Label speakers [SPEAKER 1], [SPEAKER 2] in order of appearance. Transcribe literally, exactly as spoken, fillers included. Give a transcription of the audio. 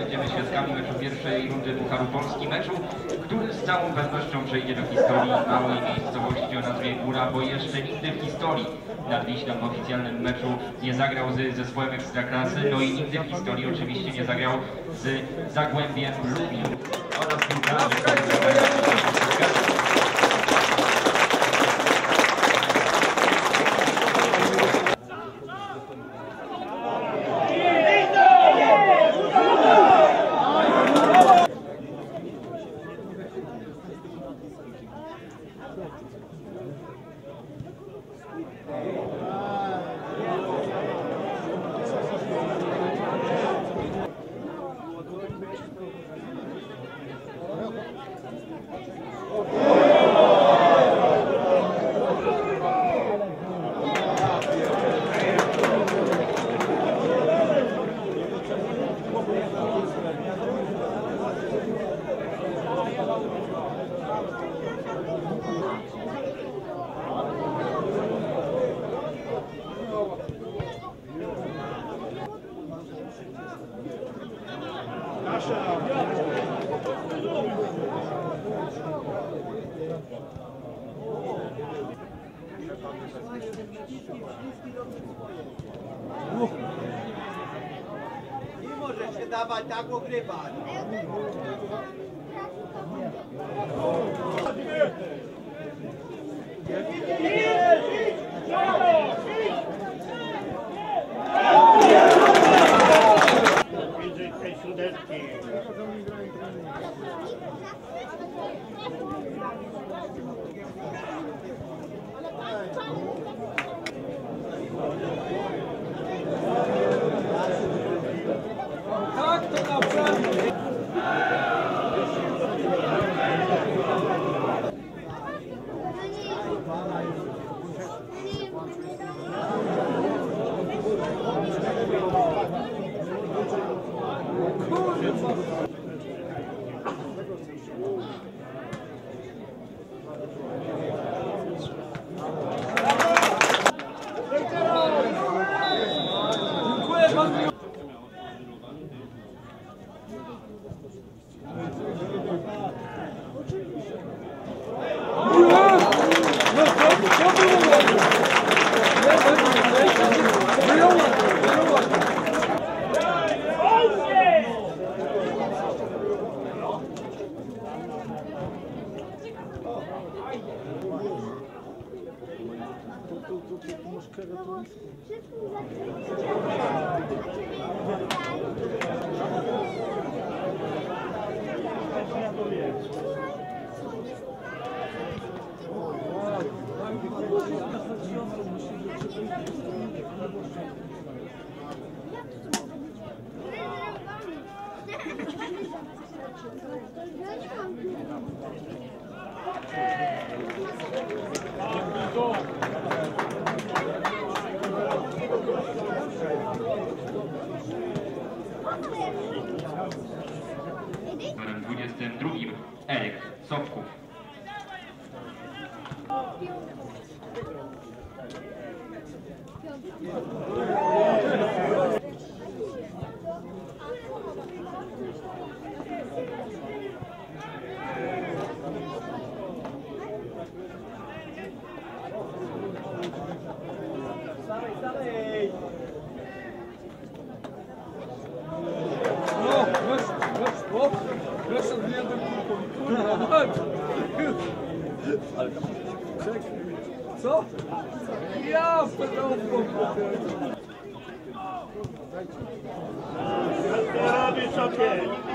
[SPEAKER 1] będziemy świadkami meczu pierwszej rundy Pucharu Polski, meczu, który z całą pewnością przejdzie do historii małej miejscowości o nazwie Góra, bo jeszcze nigdy w historii Nad Wiślą w oficjalnym meczu nie zagrał z zespołem Ekstraklasy, no i nigdy w historii oczywiście nie zagrał z Zagłębiem Lubin oraz piłkarzem.
[SPEAKER 2] Nie może się dawać tak ogrywać.
[SPEAKER 3] Bliżej tej śródeczki.
[SPEAKER 4] Tak, to naprawdę. Dziękuję bardzo.
[SPEAKER 1] Numerem dwudziestym drugim Eryk Sobków.
[SPEAKER 4] No, weź, weź, o, proszę mnie do kurwa, chodź. Czekaj, co? Ja pedałką.
[SPEAKER 3] Co ty robisz sobie?